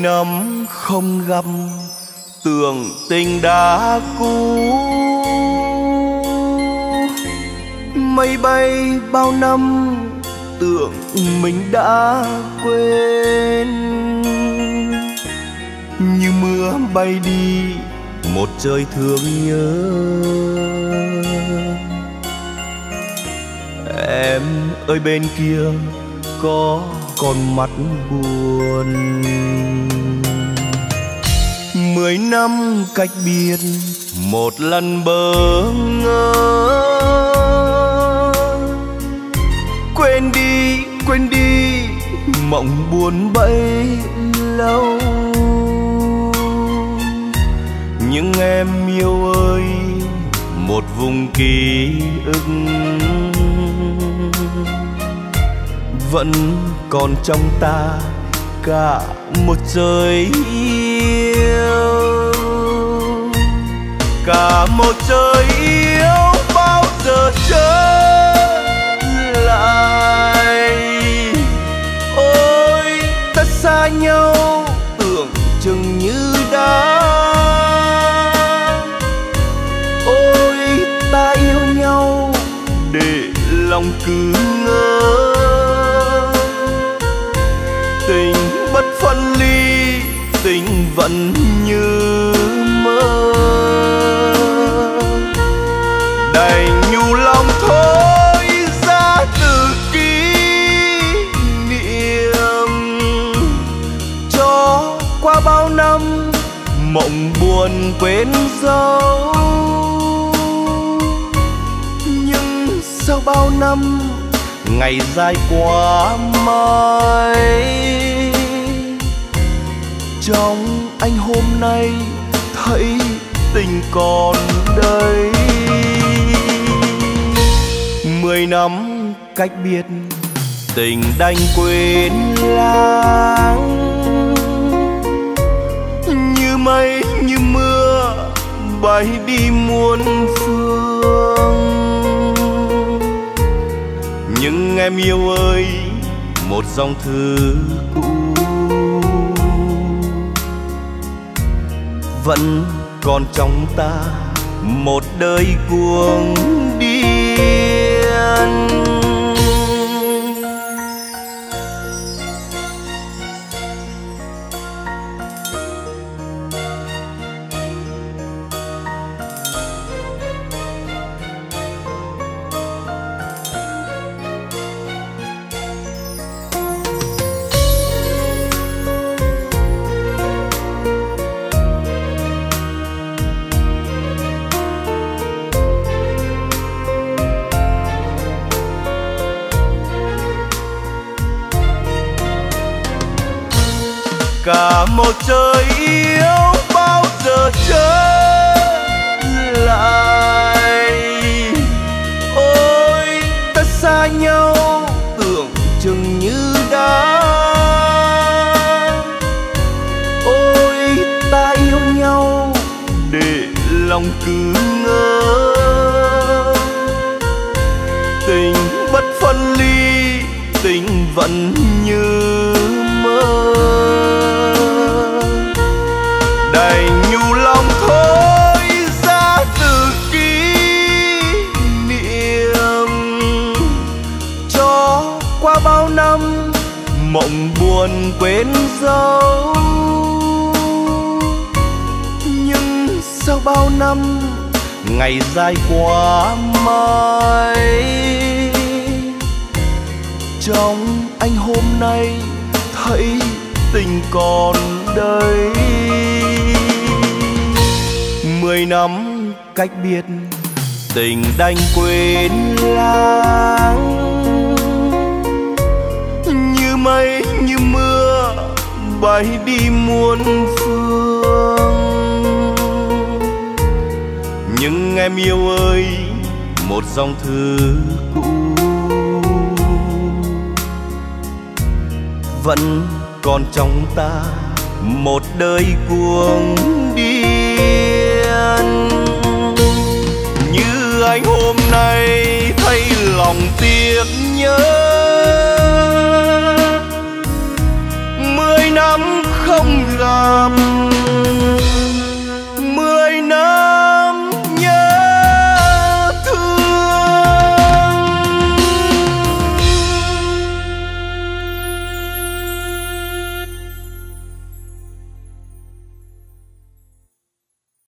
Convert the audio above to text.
năm không gặp, tưởng tình đã cũ. Mây bay bao năm, tưởng mình đã quên. Như mưa bay đi, một trời thương nhớ. Em ơi bên kia có con mắt buồn. 10 năm cách biệt, một lần bỡ ngỡ. Quên đi mộng buồn bấy lâu. Nhưng em yêu ơi, một vùng ký ức vẫn còn trong ta cả một trời yêu. Cả một trời yêu bao giờ trở lại. Ôi ta xa nhau tưởng chừng như đã. Ôi ta yêu nhau để lòng cứ ngỡ. Tình bất phân ly, tình vẫn như mơ. Đành nhủ lòng thôi ra từ kỷ niệm. Cho qua bao năm mộng buồn quên dấu. Nhưng sau bao năm ngày dài quá mãi, trong anh hôm nay thấy tình còn đây. 10 năm cách biệt, tình đành quên lãng. Như mây như mưa bay đi muôn phương. Nhưng em yêu ơi, một dòng thư cũ vẫn còn trong ta một đời cuồng điên. Cả một trời yêu bao giờ trở lại. Ôi ta xa nhau tưởng chừng như đã. Ôi ta yêu nhau để lòng cứ ngỡ. Tình bất phân ly, tình vẫn như mơ. Đành nhủ lòng thôi ra từ kỷ niệm. Cho qua bao năm mộng buồn quên dấu. Nhưng sau bao năm ngày dài quá mãi, trong anh hôm nay thấy tình còn đây. 10 năm cách biệt, tình đành quên lãng. Như mây như mưa bay đi muôn phương. Nhưng em yêu ơi, một dòng thư cũ vẫn còn trong ta một đời cuồng điên. Như anh hôm nay thấy lòng tiếc nhớ. 10 năm không gặp găm.